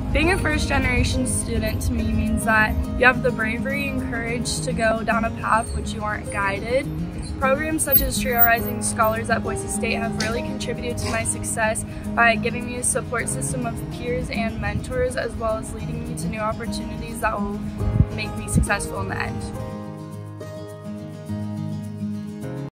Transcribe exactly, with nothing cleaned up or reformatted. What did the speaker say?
Being a first-generation student to me means that you have the bravery and courage to go down a path which you aren't guided. Programs such as Trio Rising Scholars at Boise State have really contributed to my success by giving me a support system of peers and mentors, as well as leading me to new opportunities that will make me successful in the end.